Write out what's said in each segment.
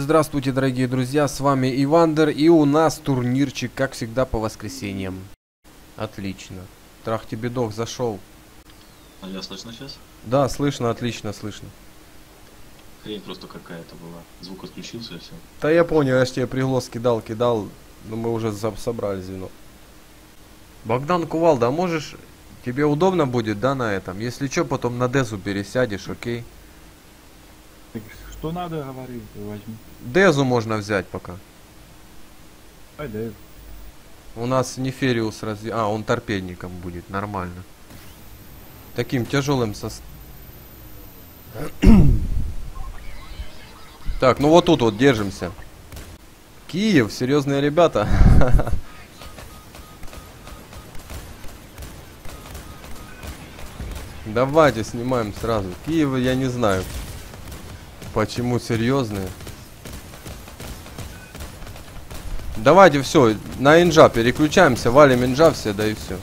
Здравствуйте, дорогие друзья, с вами Ивандер, и у нас турнирчик, как всегда, по воскресеньям. Отлично. Трах-тебе-дох зашел. А я слышно сейчас? Да, слышно, отлично, слышно. Хрень просто какая-то была. Звук отключился и все. Да я понял, я ж тебе приглас кидал, но мы уже собрали звено. Богдан Кувалда, а можешь, тебе удобно будет, да, на этом? Если что, потом на Дезу пересядешь, окей? Так что надо, говори, ты возьми. Дезу можно взять пока. Ай, да. У нас Нефериус он торпедником будет, нормально. Таким тяжелым Так, ну вот тут вот держимся. Киев, серьезные ребята. Давайте снимаем сразу. Киев, я не знаю, почему серьезные. Давайте все, на инжа переключаемся, валим инжа все, да и все.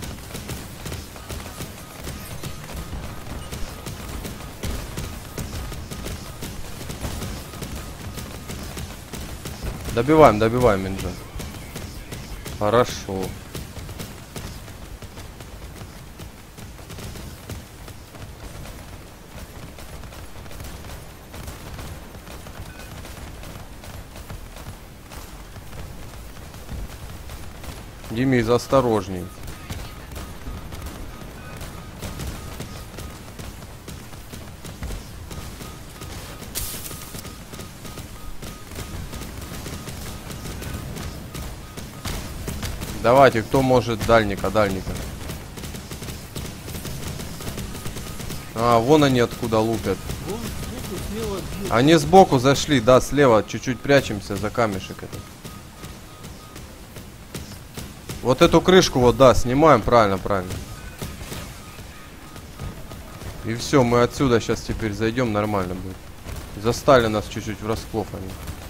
Добиваем инжа. Хорошо. Демиз, осторожней. Давайте, кто может дальника. А, вон они откуда лупят. Они сбоку зашли, да, слева. Чуть-чуть прячемся за камешек этот. Вот эту крышку вот, да, снимаем, правильно. И все, мы отсюда сейчас теперь зайдем, нормально будет. Застали нас чуть-чуть врасплох они.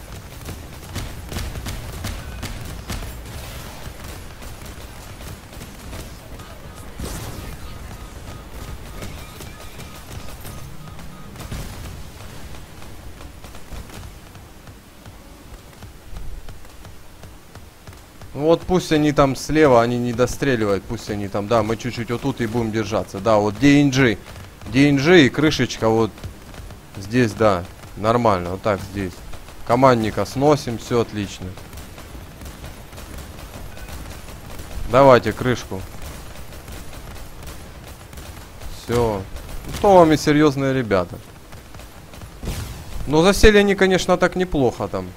Вот пусть они там слева, они не достреливают, пусть они там, да, мы чуть-чуть вот тут и будем держаться. Да, вот DNG и крышечка вот здесь, да, нормально, вот так здесь. Командника сносим, все отлично. Давайте крышку. Все. Что вам и серьезные ребята. Но засели они, конечно, так неплохо там.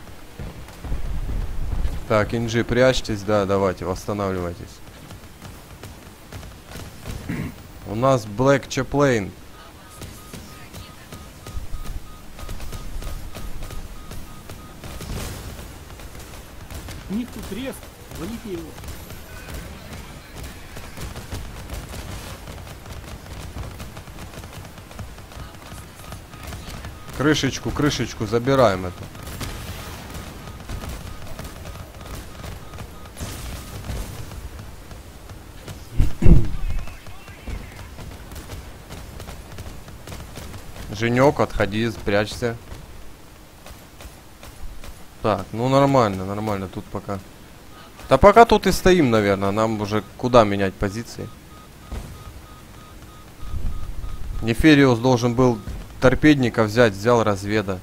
Так, инжи, прячьтесь, да, давайте, восстанавливайтесь. У нас Black Chaplain. У них тут рез, валите его. Крышечку забираем это. Женек, отходи, спрячься. Так, ну нормально тут пока. Да пока тут и стоим, наверное. Нам уже куда менять позиции. Нефериус должен был торпедника взять, взял разведа.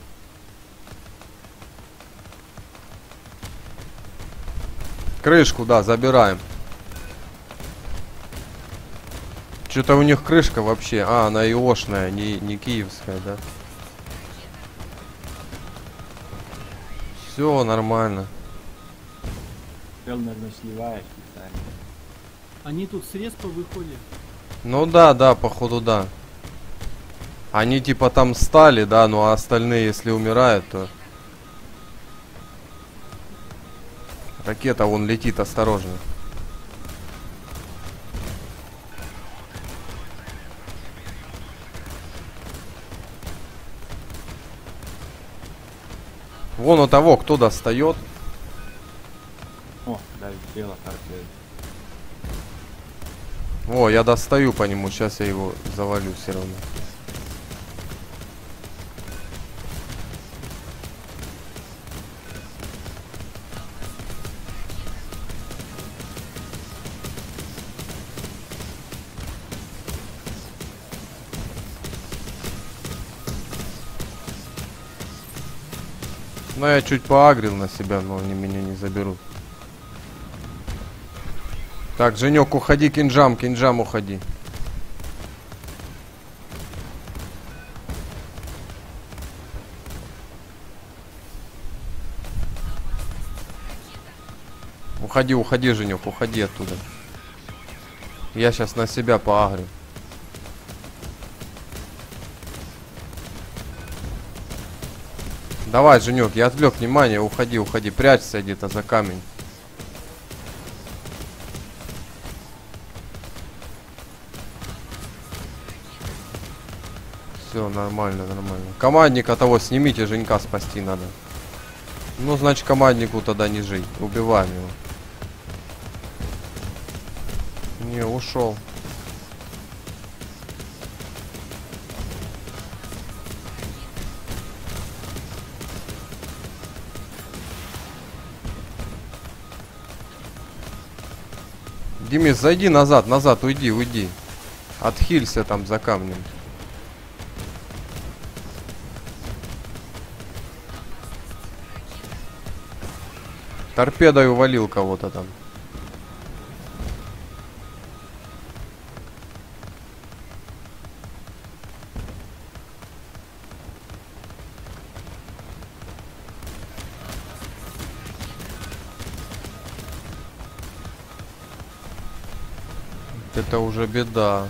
Крышку, да, забираем. Что-то у них крышка вообще. А, она ИОшная, не киевская, да? Все нормально. Ты, наверное, сливаешь специально. Они тут срез повыходят. Ну да, походу да. Они типа там стали, да, ну а остальные, если умирают, то... Ракета вон летит, осторожно. Вон у того, кто достает. О, да, сделала торпеду. О, я достаю по нему, сейчас я его завалю все равно. Но я чуть поагрил на себя, но они меня не заберут. Так, Женек, уходи, кинжам, кинжам уходи. Уходи, уходи, Женек, уходи оттуда. Я сейчас на себя поагрю. Давай, Женек, я отвлек внимание, уходи, уходи, прячься где-то за камень. Все, нормально, нормально. Командника того снимите, Женька спасти надо. Ну, значит, команднику тогда не жить. Убиваем его. Не, ушел. Димис, зайди назад, назад, уйди, уйди. Отхилься там за камнем. Торпедой увалил кого-то там. Это уже беда.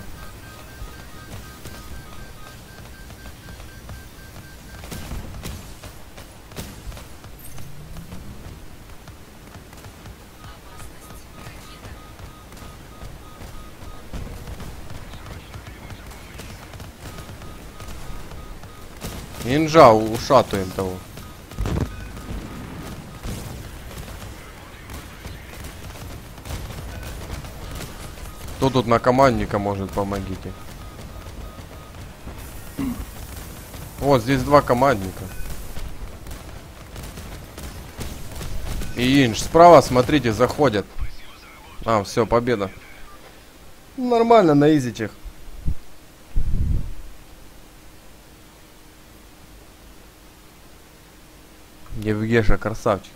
Нинджа, ушатуем того. Кто тут на командника может, помогите. Вот, здесь два командника. И Инж. Справа, смотрите, заходят. А, все, победа. Нормально, на изичах. Евгеша, красавчик.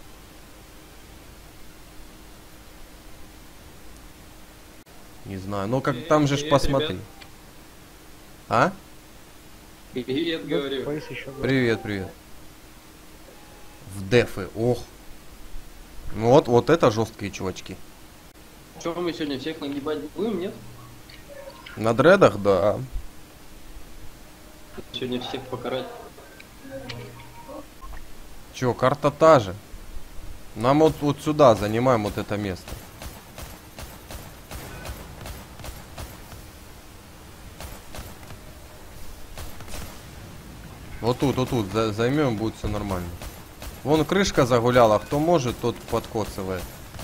Не знаю, ну как там же ж посмотри. Ребят. А? Привет, говорю. Привет, привет. В дефы, ох. Ну вот это жесткие чувачки. Что мы сегодня всех нагибать будем, нет? На дредах, да. Сегодня всех покарать. Че, карта та же. Нам вот сюда занимаем вот это место. Вот тут займем, будет все нормально. Вон крышка загуляла, кто может, тот подкоцывает.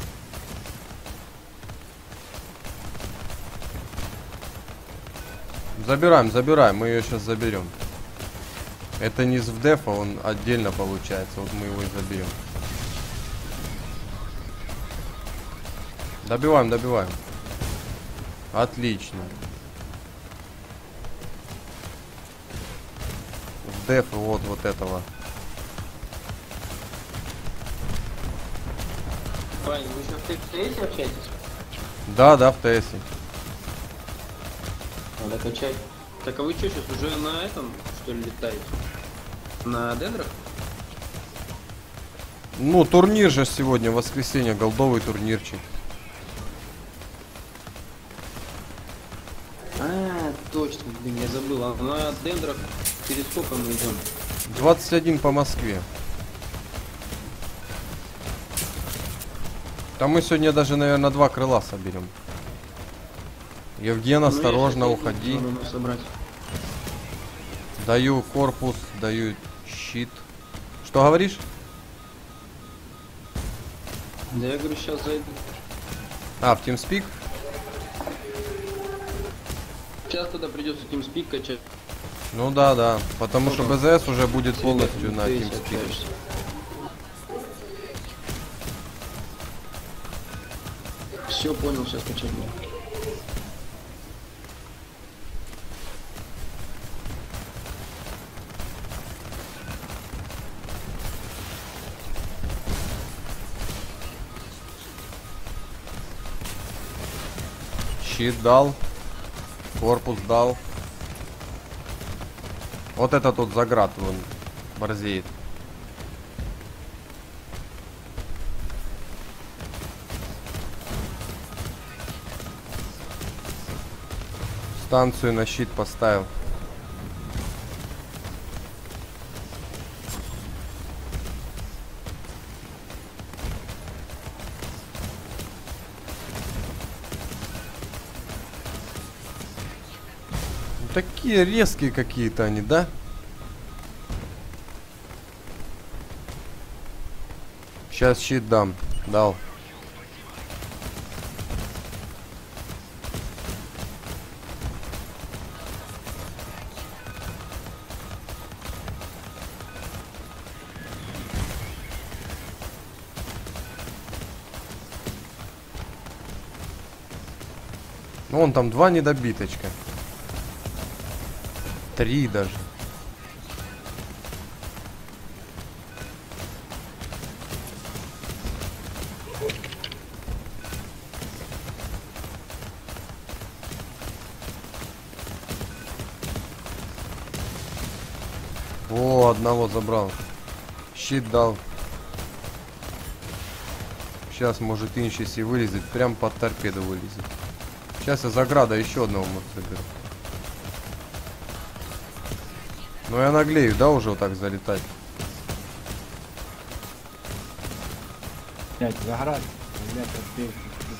Забираем, мы ее сейчас заберем. Это не из ВДФа, он отдельно получается, вот мы его и заберем. Добиваем. Отлично. ВДФ вот этого. Вань, вы еще в ТС общаетесь? Да, в ТС. Надо качать. Так, а вы что, сейчас уже на этом, что ли, летаете? На дендрах? Ну, турнир же сегодня, воскресенье, голдовый турнирчик. А, точно, блин, я забыл. А на дендрах перед сколько мы идем? 21 по Москве. Там мы сегодня даже, наверное, 2 крыла соберем. Евген, осторожно, Ну, уходи. надо собрать. Даю корпус, даю щит. Что говоришь? Да я говорю, сейчас зайду. А, в TeamSpeak? Сейчас тогда придется TeamSpeak качать. Ну да, потому что БЗС уже будет полностью на Ты TeamSpeak. общаешься. Все понял, сейчас качать буду. Щит дал. Корпус дал. Вот это тут заград, он борзеет. Станцию на щит поставил. Такие резкие какие-то они, да? Сейчас щит дам. Дал. Вон там 2 недобиточка. 3 даже. О, одного забрал. Щит дал. Сейчас может инчись и вылезет. Прям под торпеду вылезет. Сейчас я заграда еще одного может заберу. Ну я наглею, да, уже вот так залетать. Блять, заград. Блять, отбей.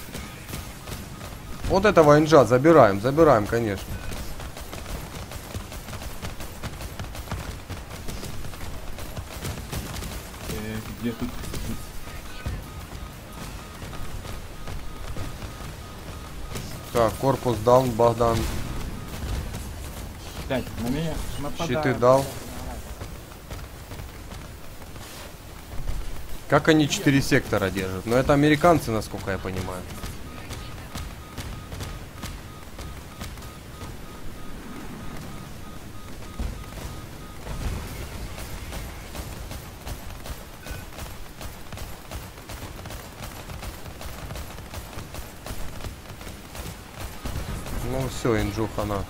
Вот этого инжа забираем, забираем, конечно. Где тут? Так, корпус даун, Богдан. Блять, на меня нападают. Щиты дал. Как они 4 сектора держат? Но это американцы, насколько я понимаю. Ну все, инжу хана.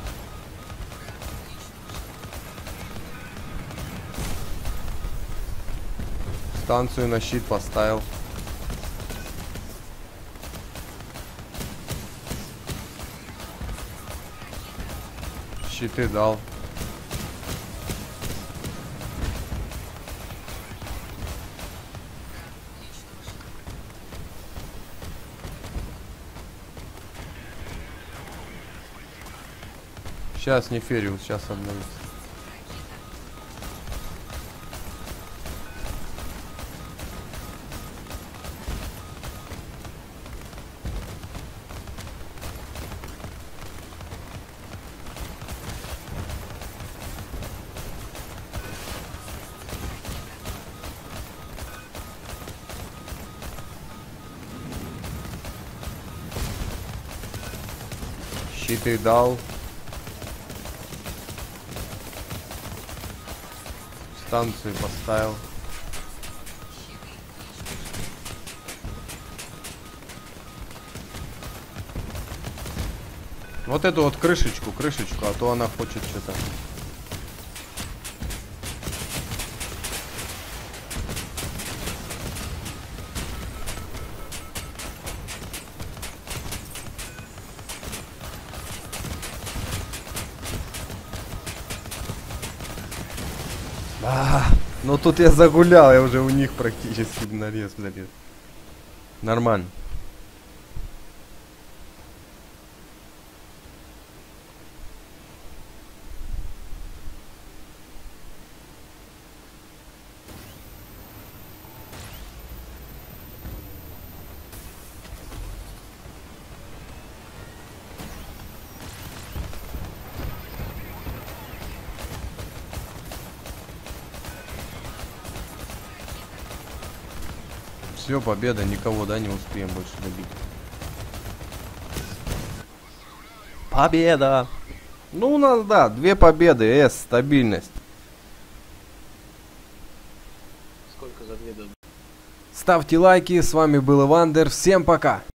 Станцию на щит поставил. Щиты дал. Сейчас Нефериус, сейчас обновится. Щиты дал. Станцию поставил. Вот эту вот крышечку, а то она хочет что-то. Ну тут я загулял, я уже у них практически нарез залез. Нормально. Все, победа, никого, да, не успеем больше добить. Победа! Ну, у нас, да, 2 победы, стабильность. Сколько за 2 дадут? Ставьте лайки, с вами был Ивандер, всем пока!